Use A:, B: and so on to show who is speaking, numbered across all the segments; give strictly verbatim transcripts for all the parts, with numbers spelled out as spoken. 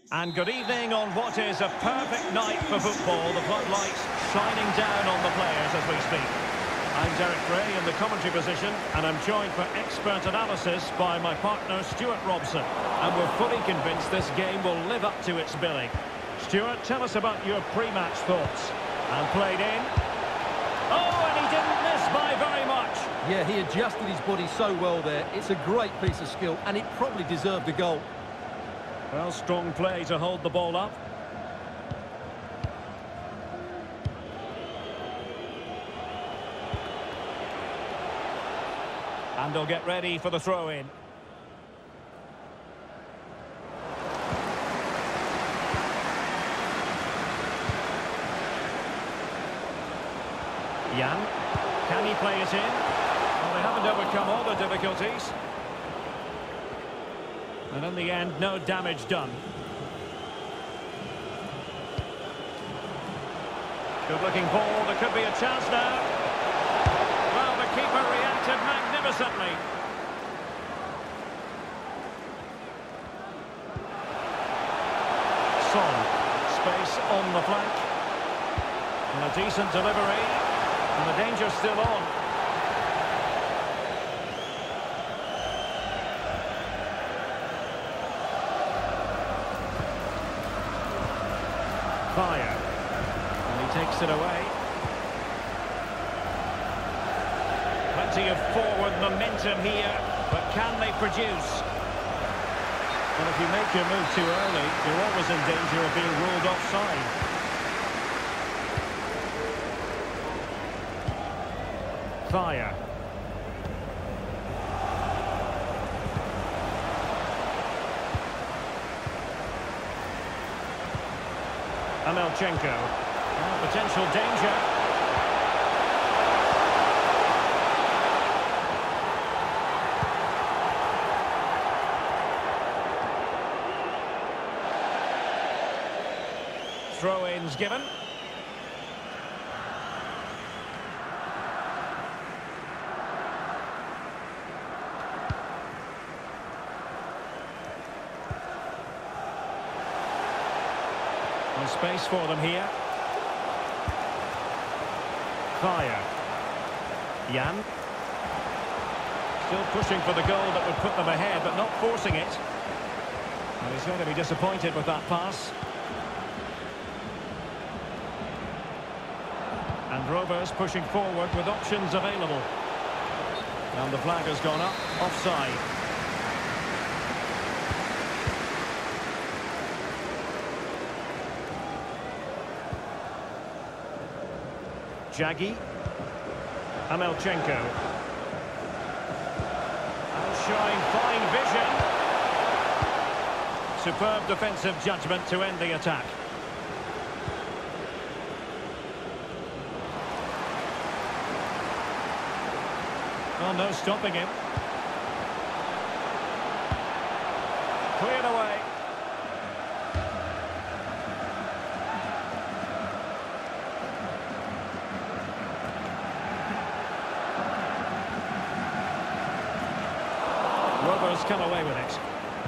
A: And good evening on what is a perfect night for football. The floodlights shining down on the players as we speak. I'm Derek Ray in the commentary position, and I'm joined for expert analysis by my partner Stuart Robson. And we're fully convinced this game will live up to its billing. Stuart, tell us about your pre-match thoughts. And played in. Oh, and he didn't miss by very much.
B: Yeah, he adjusted his body so well there. It's a great piece of skill, and it probably deserved a goal.
A: Well, strong play to hold the ball up. And they'll get ready for the throw-in. Jan, can he play it in? Well, they haven't overcome all the difficulties. And in the end, no damage done. Good-looking ball. There could be a chance now. Well, the keeper reacted magnificently. Son. Space on the flank. And a decent delivery. And the danger's still on. Fire. And he takes it away. Plenty of forward momentum here, but can they produce? And if you make your move too early, you're always in danger of being ruled offside. Fire. Amelchenko. Oh, potential danger. Throw-ins given. Space for them here. Fire. Jan. Still pushing for the goal that would put them ahead, but not forcing it. And he's going to be disappointed with that pass. And Rovers pushing forward with options available. And the flag has gone up. Offside. Jaggi. Amelchenko. And showing fine vision. Superb defensive judgment to end the attack. Oh, no stopping him. Cleared away. Rovers come away with it.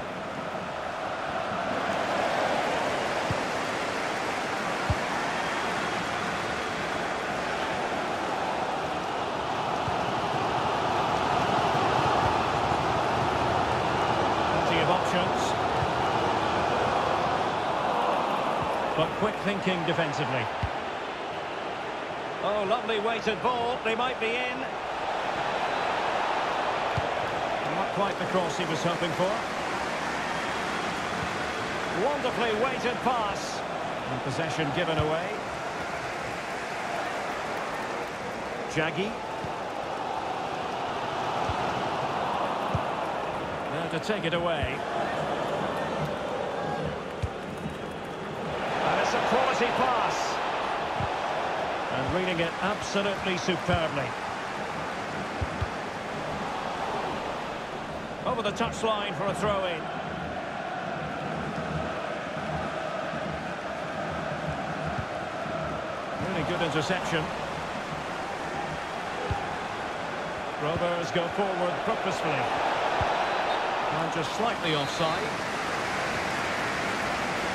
A: Plenty of options. But quick thinking defensively. Oh, lovely weighted ball. They might be in. Not quite the cross he was hoping for. Wonderfully weighted pass. And possession given away. Jaggi. Now to take it away. And it's a quality pass. And reading it absolutely superbly. Over the touchline for a throw-in. Really good interception. Rovers go forward purposefully. And just slightly offside.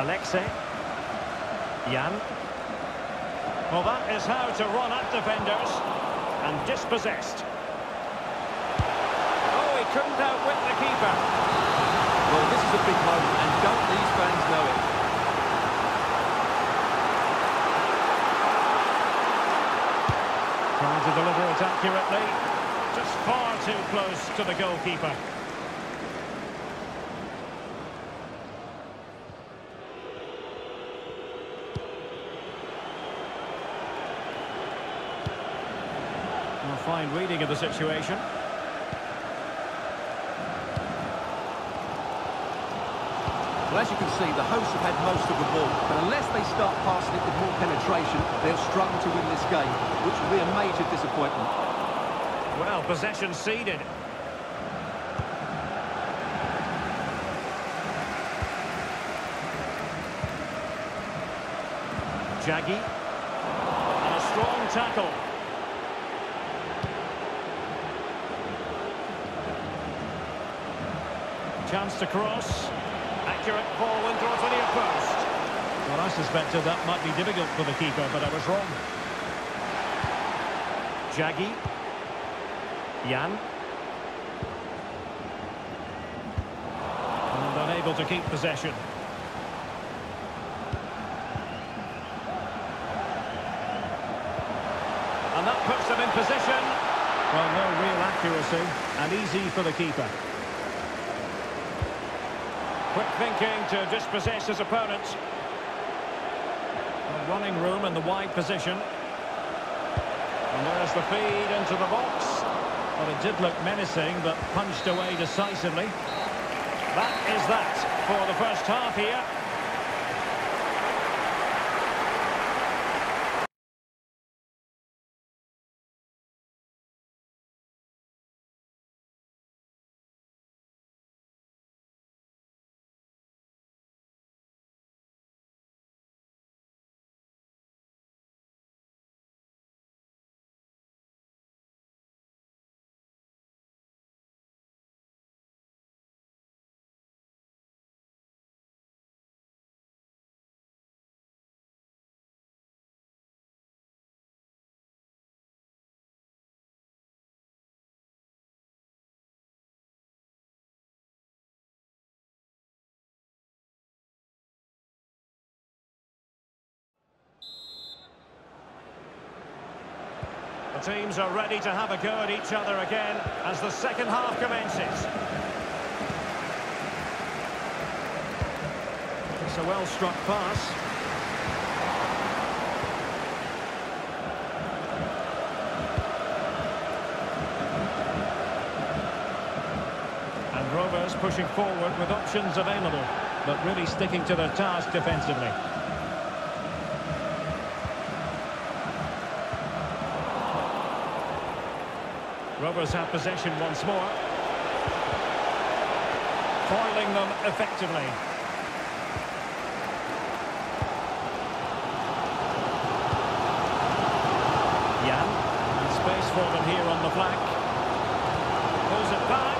A: Alexei. Jan. Well, that is how to run at defenders. And dispossessed. Oh, he couldn't outwit the keeper.
B: Well, this is a big moment, and don't these fans know it?
A: Trying to deliver it accurately. Just far too close to the goalkeeper. A fine reading of the situation.
B: Well, as you can see, the hosts have had most of the ball, but unless they start passing it with more penetration, they'll struggle to win this game, which will be a major disappointment.
A: Well, possession ceded. Jaggi. And a strong tackle. Chance to cross. Accurate ball in towards the near post. Well, I suspected that might be difficult for the keeper, but I was wrong. Jaggi. Jan. And unable to keep possession. And that puts them in position. Well, no real accuracy, and easy for the keeper. Quick thinking to dispossess his opponent. A running room in the wide position. And there's the feed into the box. Well, it did look menacing, but punched away decisively. That is that for the first half here. The teams are ready to have a go at each other again as the second half commences. It's a well-struck pass. And Rovers pushing forward with options available, but really sticking to their task defensively. Rovers have possession once more. Foiling them effectively. Jan. And space for them here on the flank. Pulls it back.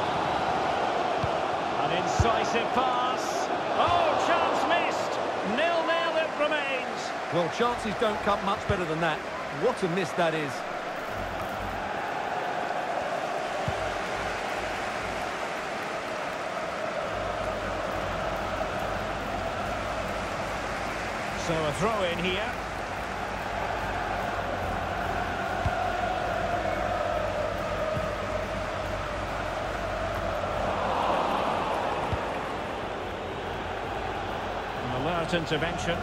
A: An incisive pass. Oh, chance missed. nil nil it remains.
B: Well, chances don't come much better than that. What a miss that is.
A: So a throw in here. An alert intervention.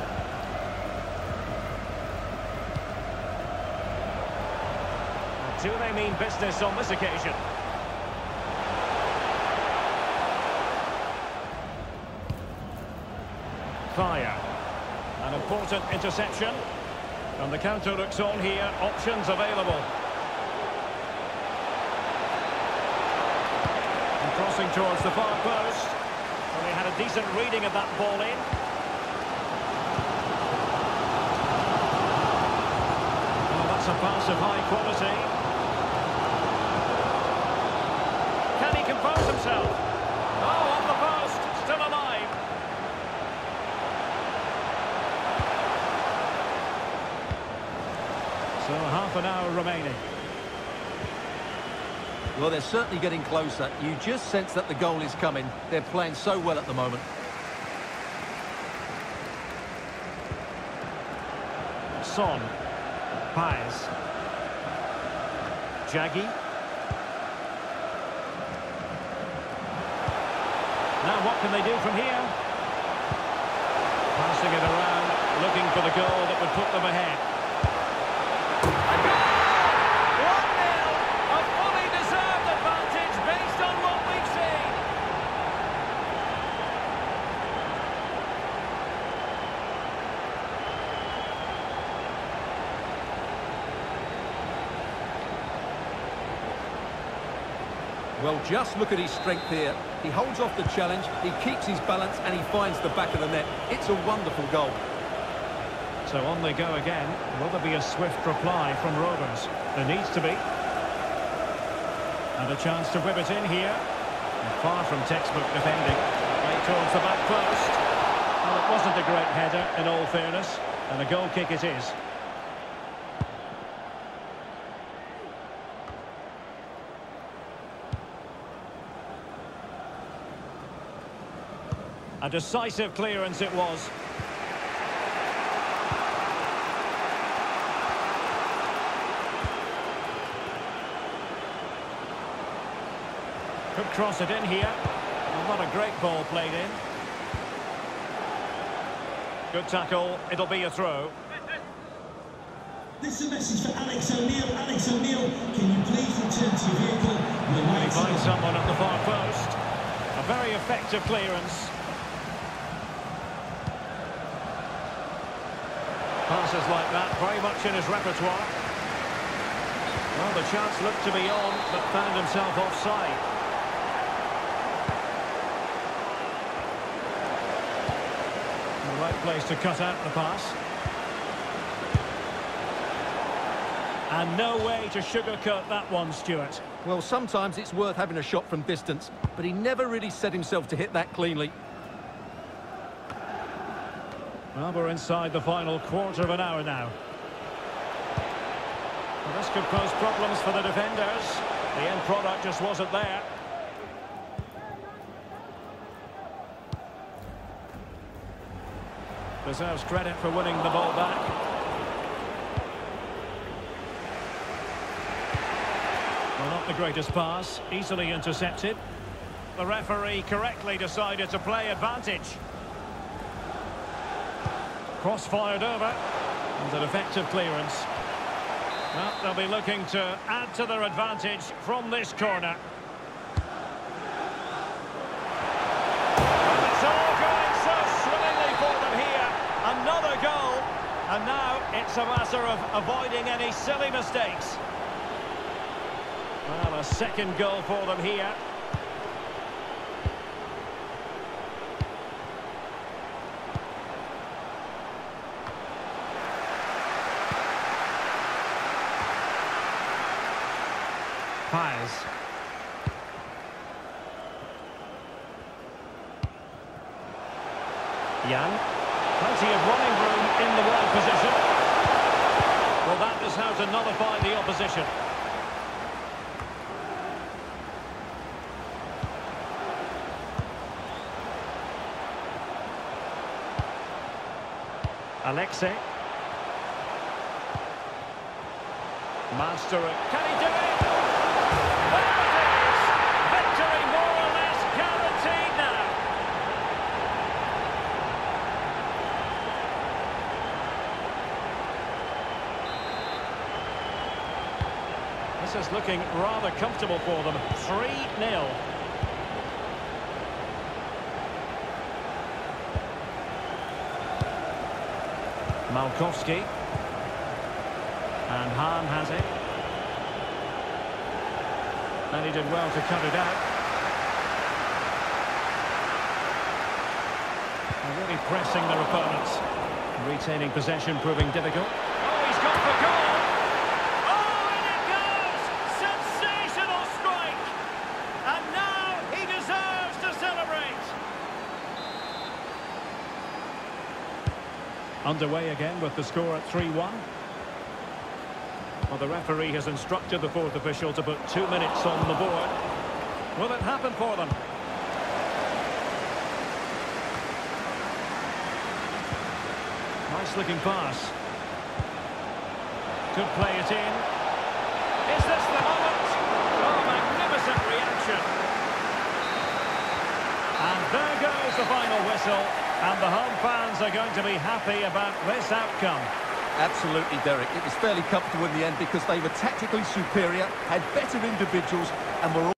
A: Do they mean business on this occasion? Fire. An important interception. And the counter looks on here. Options available. And crossing towards the far post. Well, they had a decent reading of that ball in. Well, that's a pass of high quality. Can he compose himself? Oh, on the post. Still alive. Half an hour remaining.
B: Well, they're certainly getting closer. You just sense that the goal is coming. They're playing so well at the moment.
A: Son. Paes. Jaggi. Now what can they do from here? Passing it around, looking for the goal that would put them ahead. A goal! one nil! A fully deserved advantage based on what we've seen.
B: Well, just look at his strength here. He holds off the challenge, he keeps his balance, and he finds the back of the net. It's a wonderful goal.
A: So on they go again. Will there be a swift reply from Rovers? There needs to be. And a chance to whip it in here. And far from textbook defending. Right towards the back post. Well, it wasn't a great header, in all fairness. And a goal kick it is. A decisive clearance it was. Could cross it in here. Well, not a great ball played in. Good tackle. It'll be a throw.
C: This is a message for Alex O'Neill. Alex O'Neill, can you please return to your vehicle?
A: He finds someone at the far post. A very effective clearance. Passes like that, very much in his repertoire. Well, the chance looked to be on, but found himself offside. The right place to cut out the pass. And no way to sugarcoat that one, Stuart.
B: Well, sometimes it's worth having a shot from distance, but he never really set himself to hit that cleanly.
A: Well, we're inside the final quarter of an hour now. Well, this could pose problems for the defenders. The end product just wasn't there. Deserves credit for winning the ball back. Well, not the greatest pass. Easily intercepted. The referee correctly decided to play advantage. Cross fired over, and an effective clearance. Well, they'll be looking to add to their advantage from this corner. Well, it's all going so swimmingly for them here. Another goal, and now it's a matter of avoiding any silly mistakes. Well, a second goal for them here. Paes. Jan. Plenty of running room in the wide position. Well, that is how to nullify the opposition. Alexei. Master it. Can he do it? There it is! Victory more or less guaranteed now. This is looking rather comfortable for them. three nil. Malkowski. And Hahn has it. And he did well to cut it out. They're really pressing their opponents. Retaining possession proving difficult. Oh, he's got the goal! Oh, and it goes! Sensational strike! And now he deserves to celebrate! Underway again with the score at three one. Well, the referee has instructed the fourth official to put two minutes on the board. Will it happen for them? Nice looking pass. Could play it in. Is this the moment? Oh, magnificent reaction. And there goes the final whistle. And the home fans are going to be happy about this outcome.
B: Absolutely, Derek. It was fairly comfortable in the end because they were tactically superior, had better individuals, and were